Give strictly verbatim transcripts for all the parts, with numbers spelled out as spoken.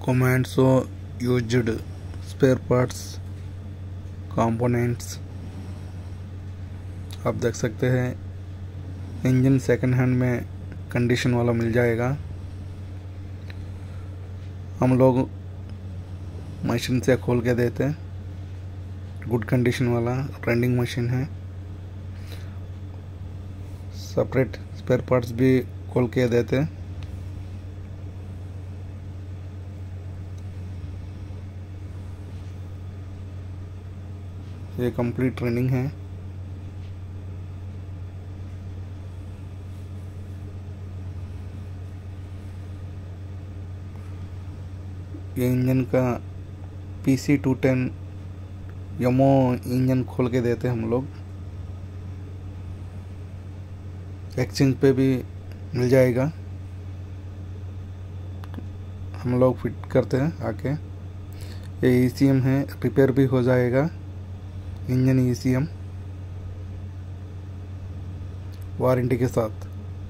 Komatsu used spare parts components आप देख सकते हैं। इंजन सेकंड हैंड में कंडीशन वाला मिल जाएगा। हम लोग मशीन से खोल के देते हैं। गुड कंडीशन वाला रनिंग मशीन है। सेपरेट स्पेयर पार्ट्स भी खोल के देते हैं। ये कंप्लीट ट्रेनिंग है। ये इंजन का पी सी टू टेन यमो इंजन खोल के देते हैं हम लोग। एक्सचेंज पे भी मिल जाएगा, हम लोग फिट करते हैं आके। ये ई सी एम है, रिपेयर भी हो जाएगा। Engine E C M warranty के साथ।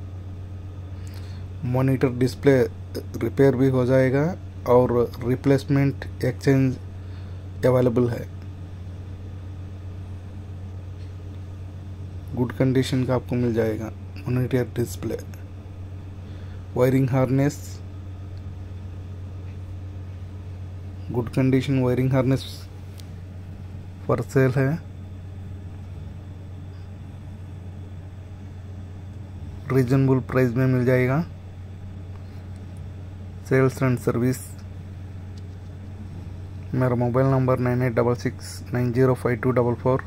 मॉनिटर डिस्प्ले रिपेयर भी हो जाएगा और रिप्लेसमेंट एक्सचेंज अवेलेबल है। गुड कंडीशन का आपको मिल जाएगा। Monitor display, wiring harness good condition wiring harness for sale है। रीजनेबल प्राइस में मिल जाएगा। सेल्स एंड सर्विस, मेरा mobile number nine eight double six nine zero five two double four.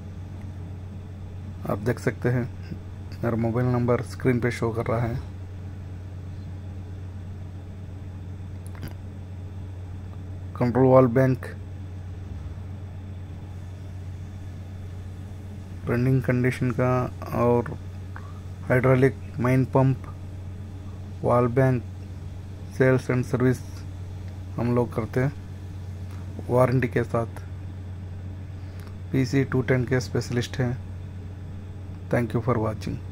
आप देख सकते हैं मेरा मोबाइल नंबर स्क्रीन पे शो कर रहा है। Control valve bank running condition का और hydraulic main pump valve bank sales and service हम लोग करते हैं वारंटी के साथ। पी सी टू टेन के स्पेशलिस्ट हैं। Thank you for watching.